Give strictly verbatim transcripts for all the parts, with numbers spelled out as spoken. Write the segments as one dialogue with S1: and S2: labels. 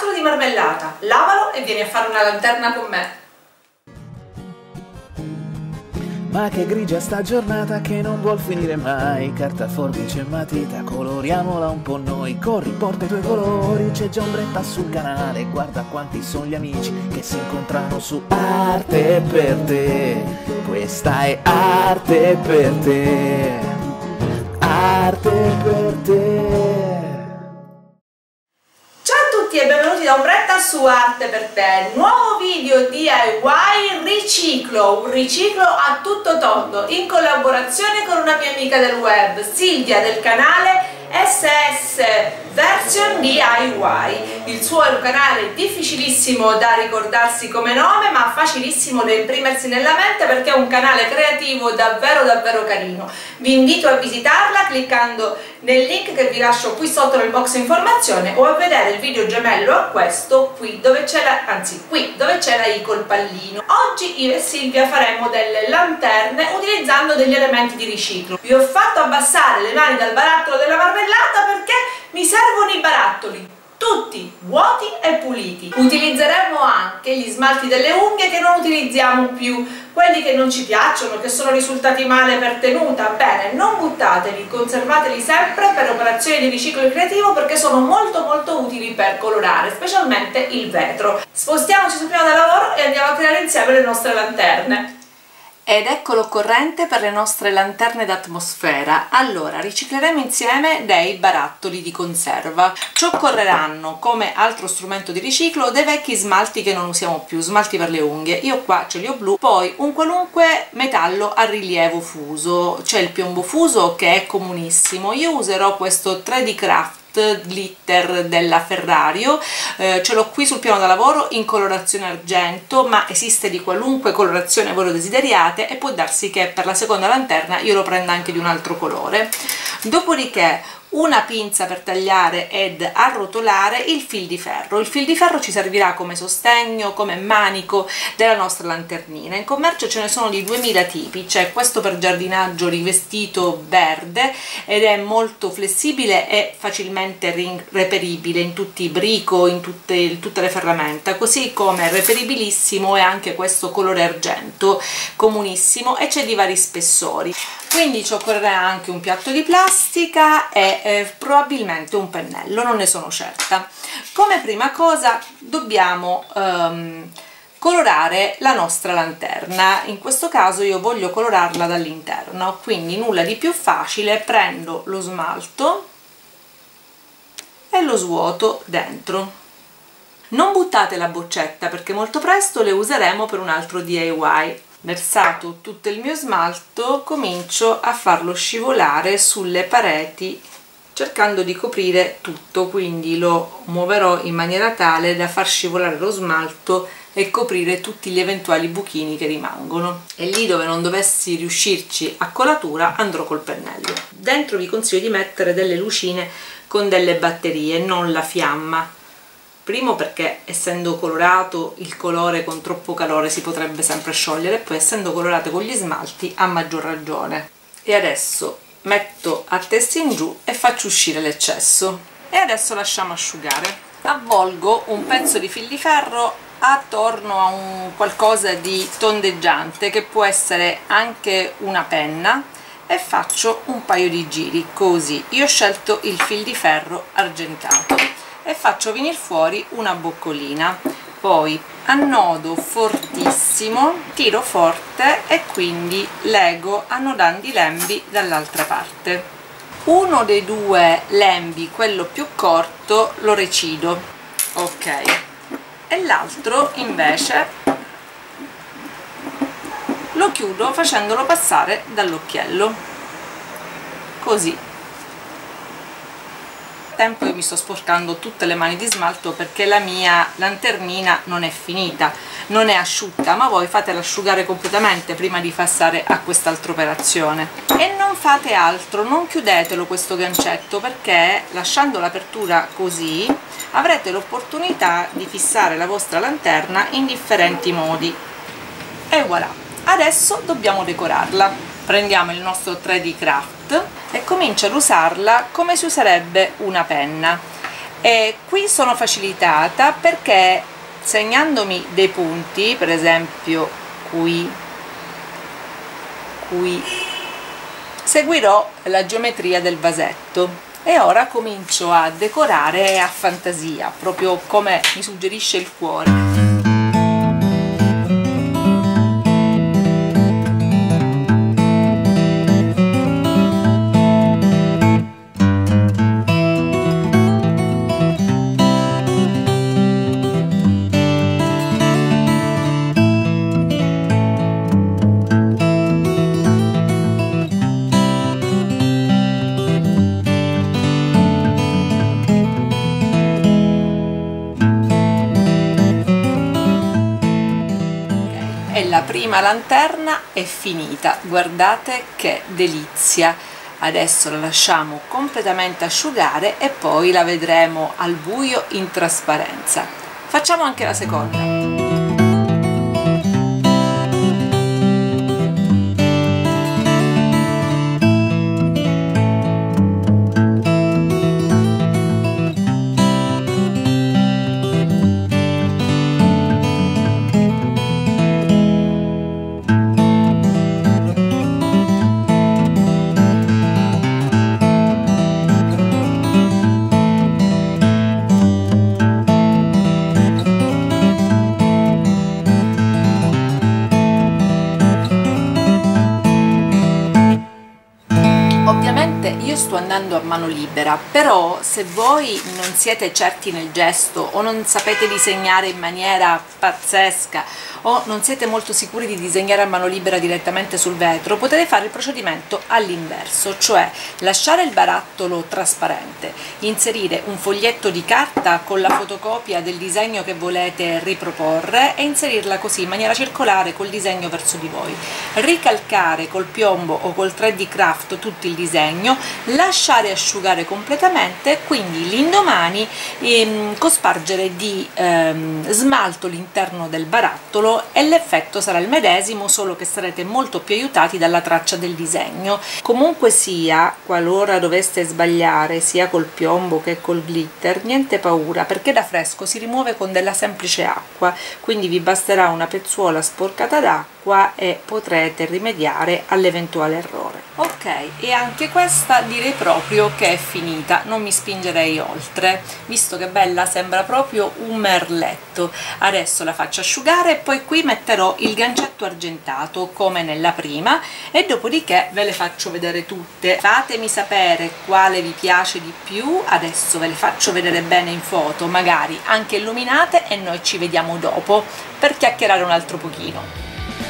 S1: barattolo di marmellata, lavalo e vieni a fare una lanterna con me.
S2: Ma che grigia sta giornata che non vuol finire mai. Carta, forbice e matita, coloriamola un po' noi. Corri, porta i tuoi colori, c'è già ombretta sul canale. Guarda quanti sono gli amici che si incontrano su Arte per te. Questa è arte per te. Arte per te.
S1: E benvenuti da Ombretta su Arte per te. Nuovo video D I Y riciclo, un riciclo a tutto tondo in collaborazione con una mia amica del web, Silvia, del canale S S Version D I Y. Il suo è un canale difficilissimo da ricordarsi come nome, ma facilissimo da imprimersi nella mente perché è un canale creativo davvero davvero carino. Vi invito a visitarla cliccando nel link che vi lascio qui sotto nel box informazione o a vedere il video gemello a questo qui dove c'è la, anzi qui dove c'è la I col pallino. Oggi io e Silvia faremo delle lanterne utilizzando degli elementi di riciclo. Vi ho fatto abbassare le mani dal barattolo della marmellata perché mi servono i barattoli tutti vuoti e puliti. Utilizzeremo anche gli smalti delle unghie che non utilizziamo più, quelli che non ci piacciono, che sono risultati male per tenuta. Bene, non buttateli, conservateli sempre per operazioni di riciclo creativo perché sono molto molto utili per colorare, specialmente il vetro. Spostiamoci sul piano da lavoro e andiamo a creare insieme le nostre lanterne. Ed ecco l'occorrente per le nostre lanterne d'atmosfera. Allora, ricicleremo insieme dei barattoli di conserva. Ci occorreranno come altro strumento di riciclo dei vecchi smalti che non usiamo più, smalti per le unghie. Io qua ce li ho blu, poi un qualunque metallo a rilievo fuso. C'è il piombo fuso che è comunissimo. Io userò questo tre D Craft glitter della Ferrario, eh, ce l'ho qui sul piano da lavoro in colorazione argento, ma esiste di qualunque colorazione voi lo desideriate e può darsi che per la seconda lanterna io lo prenda anche di un altro colore. Dopodiché una pinza per tagliare ed arrotolare il fil di ferro. Il fil di ferro ci servirà come sostegno, come manico della nostra lanternina. In commercio ce ne sono di duemila tipi, c'è questo per giardinaggio rivestito verde ed è molto flessibile e facilmente reperibile in tutti i brico, in tutte, in tutte le ferramenta, così come reperibilissimo è anche questo colore argento, comunissimo, e c'è di vari spessori. Quindi ci occorrerà anche un piatto di plastica e eh, probabilmente un pennello, non ne sono certa. Come prima cosa dobbiamo ehm, colorare la nostra lanterna. In questo caso io voglio colorarla dall'interno, quindi nulla di più facile, prendo lo smalto e lo svuoto dentro. Non buttate la boccetta perché molto presto le useremo per un altro D I Y. Versato tutto il mio smalto, comincio a farlo scivolare sulle pareti cercando di coprire tutto, quindi lo muoverò in maniera tale da far scivolare lo smalto e coprire tutti gli eventuali buchini che rimangono, e lì dove non dovessi riuscirci a colatura andrò col pennello. Dentro vi consiglio di mettere delle lucine con delle batterie, non la fiamma. Primo perché essendo colorato il colore con troppo calore si potrebbe sempre sciogliere, e poi essendo colorate con gli smalti a maggior ragione. E adesso metto a testa in giù e faccio uscire l'eccesso e adesso lasciamo asciugare. Avvolgo un pezzo di fil di ferro attorno a un qualcosa di tondeggiante che può essere anche una penna e faccio un paio di giri così. Io ho scelto il fil di ferro argentato e faccio venire fuori una boccolina, poi annodo fortissimo, tiro forte e quindi lego annodando i lembi dall'altra parte. Uno dei due lembi, quello più corto, lo recido, ok, e l'altro invece lo chiudo facendolo passare dall'occhiello, così. Tempo io mi sto sporcando tutte le mani di smalto perché la mia lanternina non è finita, non è asciutta, ma voi fatela asciugare completamente prima di passare a quest'altra operazione. E non fate altro, non chiudetelo questo gancetto, perché lasciando l'apertura così avrete l'opportunità di fissare la vostra lanterna in differenti modi. E voilà, adesso dobbiamo decorarla. Prendiamo il nostro tre D Craft e comincio ad usarla come si userebbe una penna. E qui sono facilitata perché segnandomi dei punti, per esempio qui, qui, seguirò la geometria del vasetto. E ora comincio a decorare a fantasia, proprio come mi suggerisce il cuore. La prima lanterna è finita, guardate che delizia. Adesso la lasciamo completamente asciugare e poi la vedremo al buio in trasparenza. Facciamo anche la seconda. Io sto andando a mano libera, però se voi non siete certi nel gesto o non sapete disegnare in maniera pazzesca o non siete molto sicuri di disegnare a mano libera direttamente sul vetro, potete fare il procedimento all'inverso, cioè lasciare il barattolo trasparente, inserire un foglietto di carta con la fotocopia del disegno che volete riproporre e inserirla così in maniera circolare col disegno verso di voi, ricalcare col piombo o col tre D Craft tutto il disegno, lasciare asciugare completamente, quindi l'indomani ehm, cospargere di ehm, smalto l'interno del barattolo e l'effetto sarà il medesimo, solo che sarete molto più aiutati dalla traccia del disegno. Comunque sia, qualora doveste sbagliare sia col piombo che col glitter, niente paura, perché da fresco si rimuove con della semplice acqua, quindi vi basterà una pezzuola sporcata d'acqua e potrete rimediare all'eventuale errore. Ok, e anche questa direi proprio che è finita, non mi spingerei oltre, visto che bella, sembra proprio un merletto. Adesso la faccio asciugare e poi qui metterò il gancetto argentato come nella prima e dopodiché ve le faccio vedere tutte. Fatemi sapere quale vi piace di più, adesso ve le faccio vedere bene in foto, magari anche illuminate, e noi ci vediamo dopo per chiacchierare un altro pochino.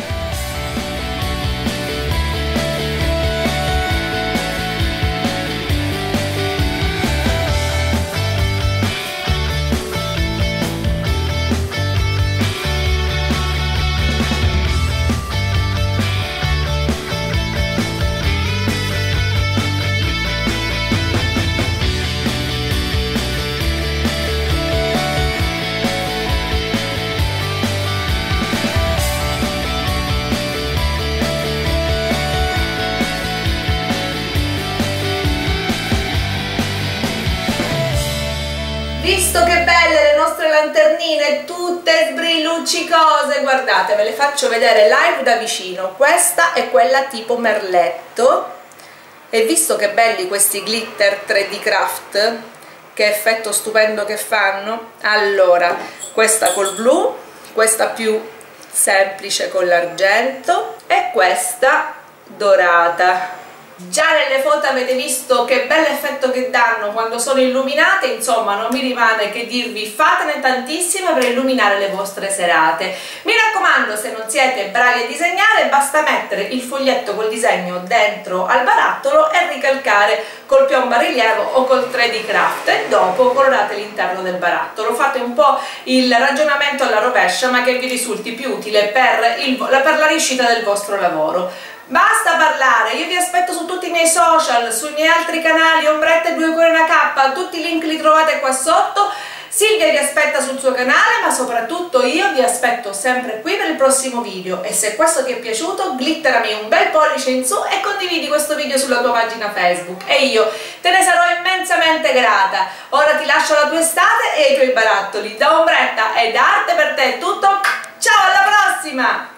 S1: Visto che belle le nostre lanternine, tutte sbrilluccicose, guardate, ve le faccio vedere live da vicino. Questa è quella tipo merletto, e visto che belli questi glitter tre D Craft, che effetto stupendo che fanno. Allora, questa col blu, questa più semplice con l'argento e questa dorata. Già nelle foto avete visto che bell'effetto che danno quando sono illuminate, insomma non mi rimane che dirvi fatene tantissime per illuminare le vostre serate. Mi raccomando, se non siete bravi a disegnare basta mettere il foglietto col disegno dentro al barattolo e ricalcare col piombo a rilievo o col tre D Craft e dopo colorate l'interno del barattolo. Fate un po' il ragionamento alla rovescia, ma che vi risulti più utile per, il, per la riuscita del vostro lavoro. Basta parlare, io vi aspetto su tutti i miei social, sui miei altri canali, Ombrette due Cuori una K, tutti i link li trovate qua sotto. Silvia Silvia vi aspetta sul suo canale, ma soprattutto io vi aspetto sempre qui per il prossimo video, e se questo ti è piaciuto glitterami un bel pollice in su e condividi questo video sulla tua pagina Facebook e io te ne sarò immensamente grata. Ora ti lascio la tua estate e i tuoi barattoli. Da Ombretta e da Arte per te è tutto, ciao, alla prossima!